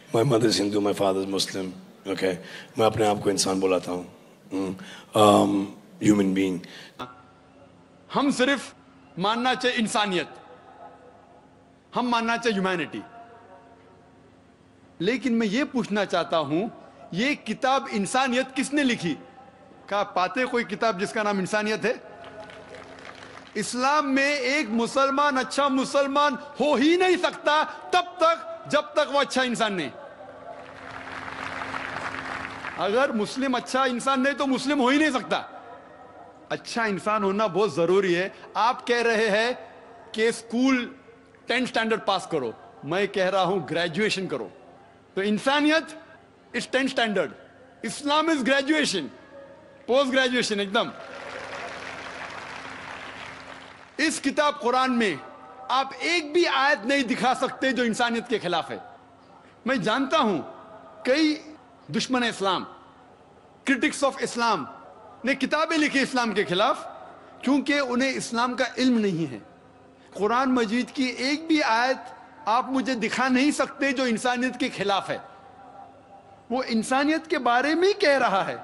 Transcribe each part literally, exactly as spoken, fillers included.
My mother is Hindu, my father is Muslim. Okay, میں اپنے آپ کو انسان بلاتا ہوں, human being. ہم صرف ماننا چاہیے انسانیت, ہم ماننا چاہیے ہیومینٹی. لیکن میں یہ پوچھنا چاہتا ہوں, یہ کتاب انسانیت کس نے لکھی؟ کیا پاتے کوئی کتاب جس کا نام انسانیت ہے؟ اسلام میں ایک مسلمان اچھا مسلمان ہو ہی نہیں سکتا تب تک جب تک وہ اچھا انسان نہیں. اگر مسلم اچھا انسان نہیں تو مسلم ہو ہی نہیں سکتا. اچھا انسان ہونا بہت ضروری ہے. آپ کہہ رہے ہیں کہ اسکول ٹینتھ سٹینڈرڈ پاس کرو, میں کہہ رہا ہوں گریجویشن کرو. تو انسانیت از ٹینتھ سٹینڈرڈ, اسلام از گریجویشن, پوسٹ گریجویشن ایک دم. اس کتاب قرآن میں آپ ایک بھی آیت نہیں دکھا سکتے جو انسانیت کے خلاف ہے. میں جانتا ہوں کئی دشمن اسلام, کرٹکس آف اسلام نے کتابیں لکھی اسلام کے خلاف, کیونکہ انہیں اسلام کا علم نہیں ہے. قرآن مجید کی ایک بھی آیت آپ مجھے دکھا نہیں سکتے جو انسانیت کے خلاف ہے. وہ انسانیت کے بارے میں ہی کہہ رہا ہے.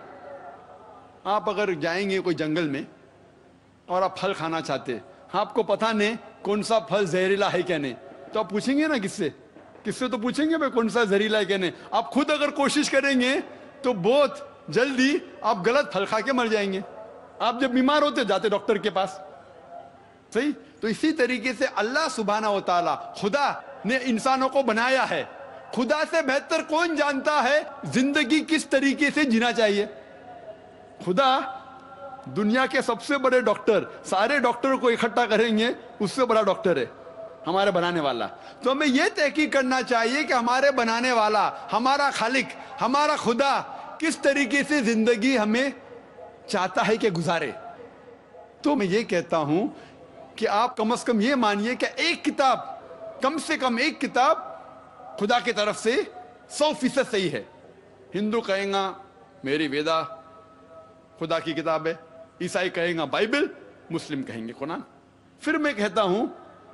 آپ اگر جائیں گے کوئی جنگل میں اور آپ پھل کھانا چاہتے, آپ کو پتہ نہیں کون سا پھل زہریلا ہے کیا نہیں, تو آپ پوچھیں گے نا کس سے؟ کس سے تو پوچھیں گے بھائی کون سا زہریلا ہے کیا نہیں. آپ خود اگر کوشش کریں گے تو بہت جلدی آپ غلط پھل کھا کے مر جائیں گے. آپ جب بیمار ہوتے جاتے ڈاکٹر کے پاس, صحیح؟ تو اسی طریقے سے اللہ سبحانہ و تعالی خدا نے انسانوں کو بنایا ہے. خدا سے بہتر کون جانتا ہے زندگی کس طریقے سے جینا چاہیے؟ خدا دنیا کے سب سے بڑے ڈاکٹر, سارے ڈاکٹر کو اکٹھا کریں گے, اس سے بڑا ڈاکٹر ہے ہمارے بنانے والا. تو ہمیں یہ تحقیق کرنا چاہیے کہ ہمارے بنانے والا, ہمارا خالق, ہمارا خدا کس طریقے سے زندگی ہمیں چاہتا ہے کہ گزارے. تو میں یہ کہتا ہوں کہ آپ کم از کم یہ مانیے کہ ایک کتاب, کم سے کم ایک کتاب خدا کی طرف سے سو فیصد صحیح ہے. ہندو کہیں گا میری ویدا خدا کی کتاب ہے, عیسائی کہیں گا بائبل, مسلم کہیں گے قرآن. پھر میں کہتا ہوں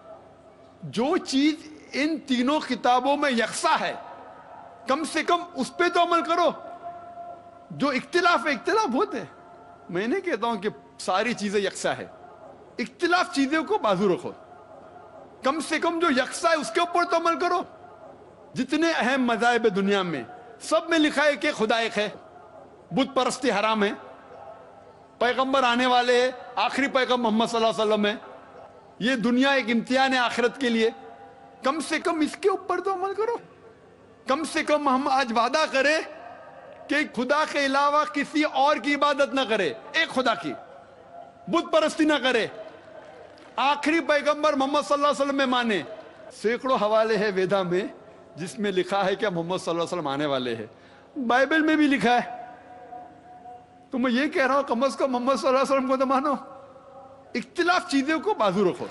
جو چیز ان تینوں کتابوں میں یکساں ہے کم سے کم اس پہ تو عمل کرو. جو اختلاف ہے, اختلاف بہت ہے, میں نہیں کہتا ہوں کہ ساری چیزیں یکساں ہے, اختلاف چیزوں کو بازو رکھو, کم سے کم جو یکساں ہے اس کے اوپر تو عمل کرو. جتنے اہم مذاہب دنیا میں سب میں لکھا ہے کہ خدا ایک ہے, بت پرستی حرام ہے, پیغمبر آنے والے ہیں, آخری پیغمبر محمد صلی اللہ علیہ وسلم ہے, یہ دنیا ایک امتحان ہے آخرت کے لیے. کم سے کم اس کے اوپر تو عمل کرو. کم سے کم ہم آج وعدہ کریں کہ خدا کے علاوہ کسی اور کی عبادت نہ کرے, ایک خدا کی, بت پرستی نہ کرے, آخری پیغمبر محمد صلی اللہ علیہ وسلم میں مانے. سینکڑوں حوالے ہیں ویدا میں جس میں لکھا ہے کہ محمد صلی اللہ علیہ وسلم آنے والے ہیں, بائبل میں بھی لکھا ہے. تو میں یہ کہہ رہا ہوں کم از کم محمد صلی اللہ علیہ وسلم کو تو مانو, اختلاف چیزوں کو بازو رکھو.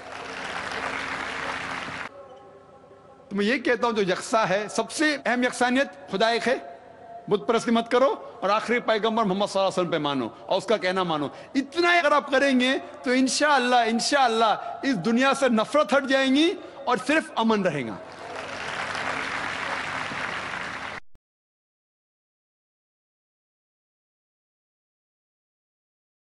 تو میں یہ کہتا ہوں جو یکساں ہے, سب سے اہم یکسانیت خدا ایک ہے, بت پرستی مت کرو, اور آخری پیغمبر محمد صلی اللہ علیہ وسلم پہ مانو اور اس کا کہنا مانو. اتنا اگر آپ کریں گے تو انشاءاللہ انشاءاللہ اس دنیا سے نفرت ہٹ جائیں گی اور صرف امن رہے گا.